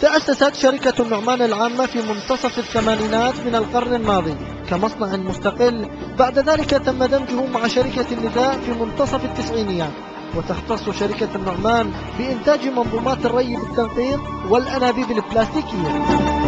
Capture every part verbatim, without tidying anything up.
تأسست شركة النعمان العامة في منتصف الثمانينات من القرن الماضي كمصنع مستقل، بعد ذلك تم دمجه مع شركة النداء في منتصف التسعينيات. وتختص شركة النعمان بإنتاج منظومات الري بالتنقيط والأنابيب البلاستيكية.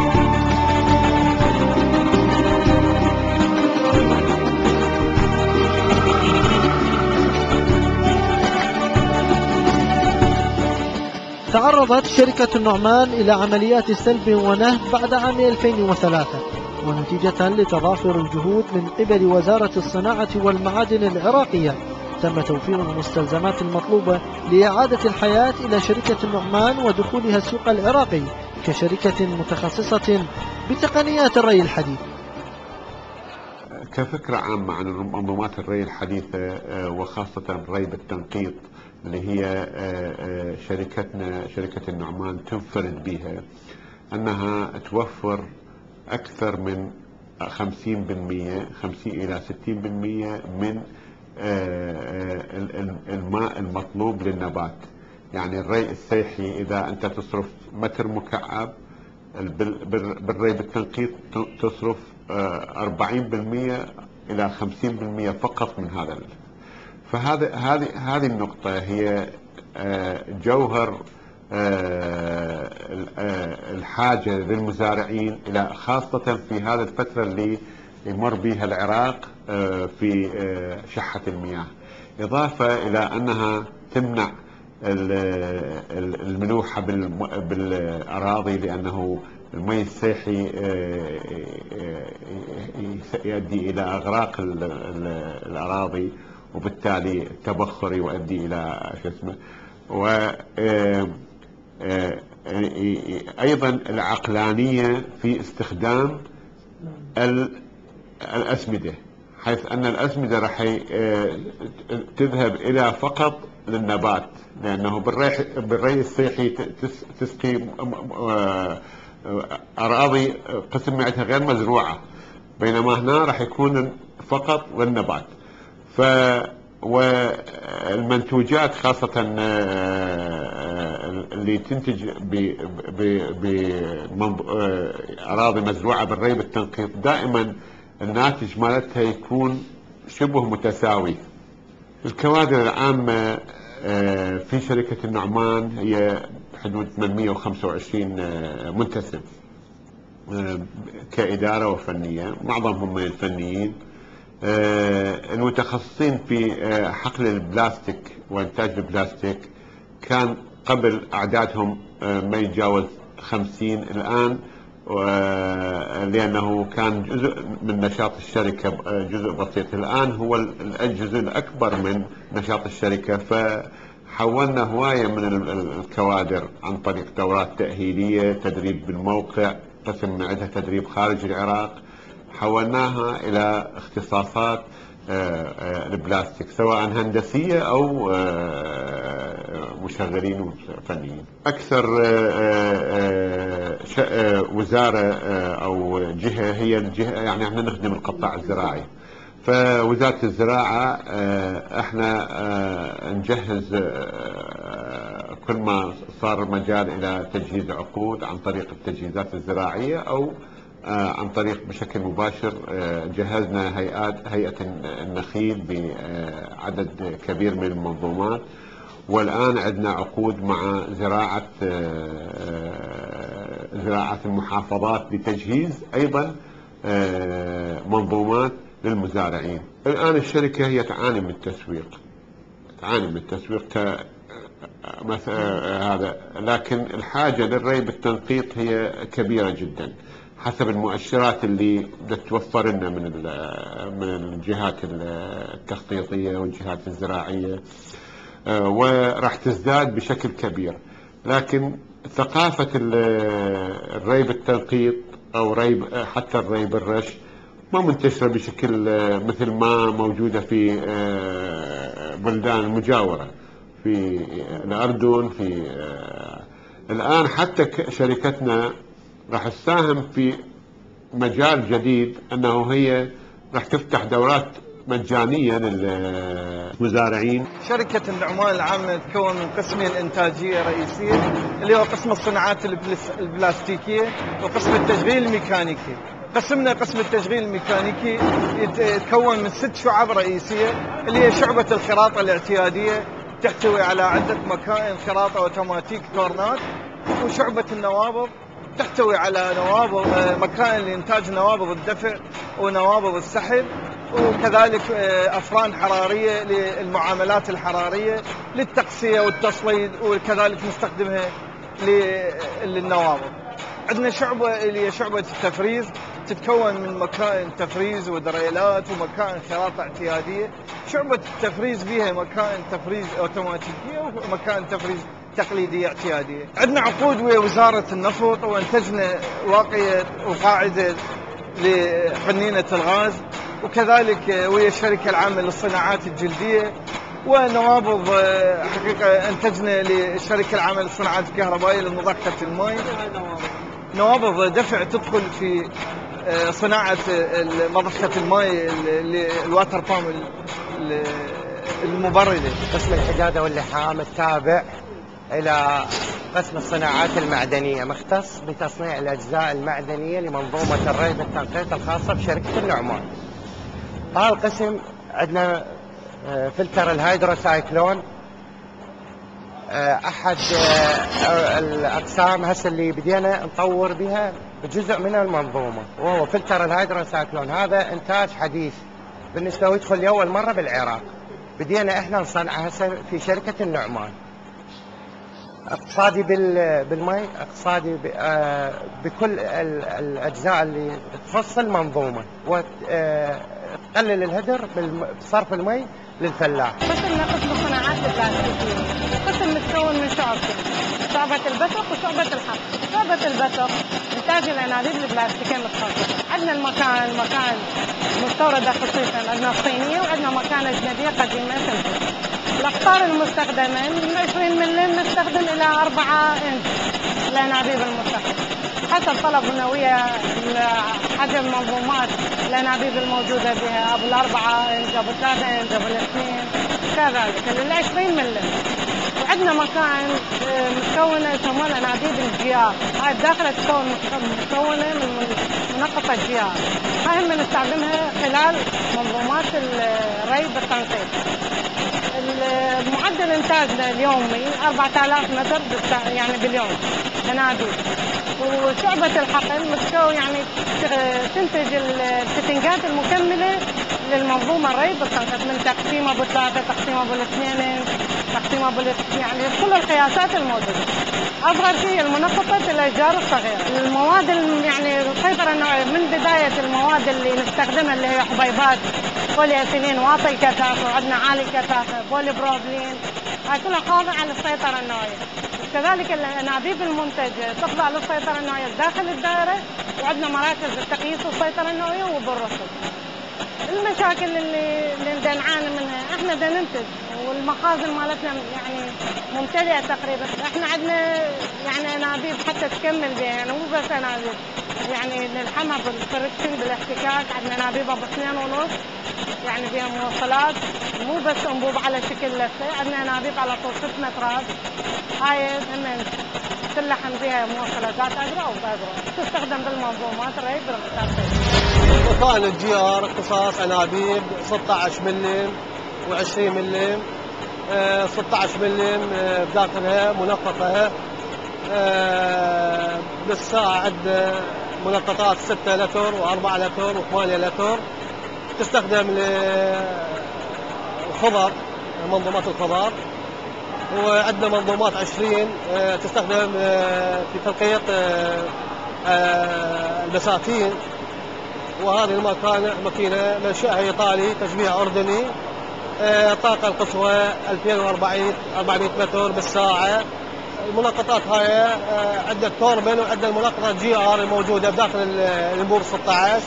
تعرضت شركة النعمان إلى عمليات سلب ونهب بعد عام ألفين وثلاثة، ونتيجة لتضافر الجهود من قبل وزارة الصناعة والمعادن العراقية تم توفير المستلزمات المطلوبة لإعادة الحياة إلى شركة النعمان ودخولها السوق العراقي كشركة متخصصة بتقنيات الري الحديث. كفكرة عامة عن منظومات الري الحديثة وخاصة الري بالتنقيط اللي هي شركتنا شركة النعمان تنفرد بها، أنها توفر أكثر من خمسين بالمئة خمسين إلى ستين بالمئة من الماء المطلوب للنبات. يعني الري السيحي إذا أنت تصرف متر مكعب، بالري بالتنقيط تصرف أربعين بالمئة إلى خمسين بالمئة فقط من هذا. فهذه هذه هذه النقطة هي جوهر الحاجة للمزارعين إلى، خاصة في هذه الفترة اللي يمر بها العراق في شحة المياه، إضافة إلى أنها تمنع الملوحة بالأراضي، لأنه المي السيحي يؤدي إلى إغراق الأراضي، وبالتالي التبخر يؤدي إلى شو اسمه. وأيضا العقلانية في استخدام الأسمدة، حيث أن الأسمدة راح تذهب إلى فقط للنبات، لأنه بالري بالري السيحي تسقي أراضي قسم معدها غير مزروعة، بينما هنا راح يكون فقط للنبات. ف والمنتوجات خاصة اللي تنتج بأراضي مزروعة بالري بالتنقيط دائما الناتج مالتها يكون شبه متساوي. الكوادر العامة في شركة النعمان هي حدود ثمانمئة وخمسة وعشرين منتسب كإدارة وفنية، معظمهم من الفنيين المتخصصين في حقل البلاستيك وإنتاج البلاستيك. كان قبل أعدادهم ما يتجاوز خمسين الآن، لأنه كان جزء من نشاط الشركة جزء بسيط، الآن هو الجزء الأكبر من نشاط الشركة. فحولنا هواية من الكوادر عن طريق دورات تأهيلية، تدريب بالموقع، قسم عندها تدريب خارج العراق، حولناها إلى اختصاصات البلاستيك سواء هندسية أو مشغلين وفنيين. أكثر وزارة أو جهة هي الجهة، يعني احنا نخدم القطاع الزراعي، فوزارة الزراعة احنا نجهز كل ما صار مجال إلى تجهيز عقود عن طريق التجهيزات الزراعية أو عن طريق بشكل مباشر. جهزنا هيئات هيئة النخيل بعدد كبير من المنظومات، والآن عندنا عقود مع زراعة زراعة المحافظات لتجهيز أيضا منظومات للمزارعين. الآن الشركة هي تعاني من التسويق، تعاني من التسويق ك هذا، لكن الحاجة للري بالتنقيط هي كبيرة جدا حسب المؤشرات اللي بتوفر لنا من من الجهات التخطيطية والجهات الزراعية، وراح تزداد بشكل كبير. لكن ثقافة الري بالتنقيط أو ري حتى الري بالرش ما منتشرة بشكل مثل ما موجودة في بلدان المجاورة، في الأردن. في الآن حتى شركتنا راح تساهم في مجال جديد، أنه هي راح تفتح دورات مجانيا للمزارعين. شركة النعمان العامة تتكون من قسمين إنتاجية رئيسية، اللي هو قسم الصناعات البلاستيكية وقسم التشغيل الميكانيكي. قسمنا قسم التشغيل الميكانيكي يتكون من ست شعب رئيسية، اللي هي شعبة الخراطة الاعتيادية تحتوي على عدة مكائن خراطة اوتوماتيك كورنات، وشعبة النوابض تحتوي على نوابض مكائن لإنتاج نوابض الدفع ونوابض السحب، وكذلك أفران حرارية للمعاملات الحرارية للتقسية والتصليد، وكذلك نستخدمها للنوابض. عندنا شعبة اللي هي شعبة التفريز، تتكون من مكائن تفريز ودريلات ومكائن خراطة اعتيادية. شعبة التفريز فيها مكائن تفريز اوتوماتيكية ومكائن تفريز تقليدية اعتيادية. عندنا عقود ويا وزارة النفط، وانتجنا واقية وقاعدة لقنينة الغاز، وكذلك ويا الشركة العامة للصناعات الجلدية، ونوابض حقيقة انتجنا للشركة العامة للصناعات الكهربائية لمضخة الماء. نوابض دفع تدخل في صناعة مضخة الماء، الواتر بام المبردة. قسم الحدادة واللحام التابع إلى قسم الصناعات المعدنية، مختص بتصنيع الأجزاء المعدنية لمنظومة الري بالتنقيط الخاصة بشركة النعمان. هذا القسم عندنا فلتر الهيدروسايكلون، أحد الأقسام هسه اللي بدينا نطور بها بجزء من المنظومة، وهو فلتر الهيدروسايكلون. هذا إنتاج حديث بالنسبة ويدخل لأول مرة بالعراق، بدينا إحنا نصنعه هسه في شركة النعمان. اقتصادي بالماء، اقتصادي بكل الأجزاء اللي تخص المنظومة، وتقلل الهدر بصرف الماء للفلاح. قسمنا قسم الصناعات البلاستيكية، قسم متكون من شعبتين، شعبة البثق وشعبة الحق. شعبة البثق إنتاج الأنابيب البلاستيكية متخصصة. عندنا المكان مكان مستوردة خصيصا، عندنا صينية وعندنا مكان أجنبية قديمة تنتج. الأقطار المستخدمة من عشرين ملم نستخدم إلى أربعة إنش الأنابيب المستخدمة، حسب طلبنا ويا حجم منظومات الأنابيب الموجودة بها، أبو الأربعة إنش، أبو الثلاثة إنش، أبو الاثنين، كذلك للعشرين ملم. وعندنا مكان مكونة يسموها الأنابيب الجيار، هاي الداخلة تكون مكونة من منقطة جيار، هاي هم نستخدمها خلال منظومات الري بالتنقيط. معدل انتاجنا اليومي أربعة آلاف متر يعني باليوم انابيب. وشعبة الحقل متكون يعني تنتج الفتنجات المكملة للمنظومة الري بالتنقيط، من تقسيم ابو ثلاثة، تقسيم ابو الاثنين، تقسيم ابو يعني كل القياسات الموجودة. أصغر شيء المنقطة الأشجار الصغيرة. المواد يعني السيطرة النوعية من بداية المواد اللي نستخدمها اللي هي حبيبات بولي أثيلين واطي الكثافة، وعندنا عالي الكثافة بولي بروبلين، هاي كلها خاضعة للسيطرة النوعية. كذلك الأنابيب المنتجة تخضع للسيطرة النوعية داخل الدائرة، وعندنا مراكز التقييس والسيطرة النوعية وبالرصد. المشاكل اللي اللي نعاني منها، احنا بدنا ننتج والمخازن مالتنا يعني ممتلئه تقريبا. احنا عندنا يعني انابيب حتى تكمل بها، يعني مو بس انابيب يعني نلحمها بالفركشن بالاحتكاك. عندنا انابيب ابو اثنين ونص يعني فيها موصلات، مو بس انبوب على شكل لفه، عندنا انابيب على طول ست مترات، هاي هم تلحم فيها موصلات ذات اجرة او باجرة، تستخدم بالمنظومات الري بالتنقيط. مكان الجي ار اختصاص انابيب ستة عشر ملم وعشرين ملم، آه ستة عشر ملم آه بداخلها منقطة، آه بالساعة عد منقطات ستة لتر وأربعة لتر وثمانية لتر، تستخدم للخضر، منظومات الخضر. وعندنا منظومات عشرين آه تستخدم آه في تنقيط آه آه البساتين. وهذه الماكينة ماكينة منشأها إيطالي، تشبيه أردني، الطاقة القصوى ألفين وأربعمائة متر بالساعة. المنقطات هاي عندك توربن وعندك المنقطة جي ار الموجودة بداخل الانبوب ستة عشر،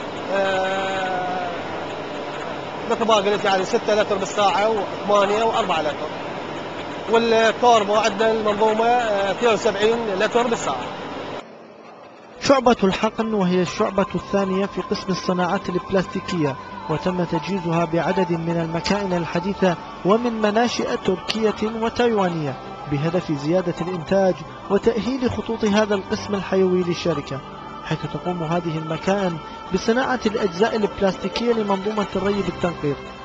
مثل ما قلت يعني ستة لتر بالساعة وثمانية وأربعة لتر. والتوربو عندنا المنظومة اثنين وسبعين لتر بالساعة. شعبة الحقن وهي الشعبة الثانية في قسم الصناعات البلاستيكية، وتم تجهيزها بعدد من المكائن الحديثة ومن مناشئ تركية وتايوانية بهدف زيادة الإنتاج وتأهيل خطوط هذا القسم الحيوي للشركة، حيث تقوم هذه المكائن بصناعة الأجزاء البلاستيكية لمنظومة الري بالتنقيط